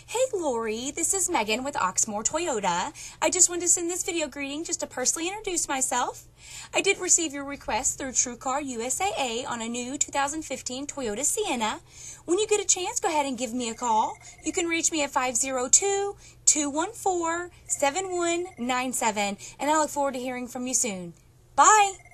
Hey Lorie, this is Megan with Oxmoor Toyota. I just wanted to send this video greeting just to personally introduce myself. I did receive your request through TrueCar USAA on a new 2015 Toyota Sienna. When you get a chance, go ahead and give me a call. You can reach me at 502-214-7197, and I look forward to hearing from you soon. Bye!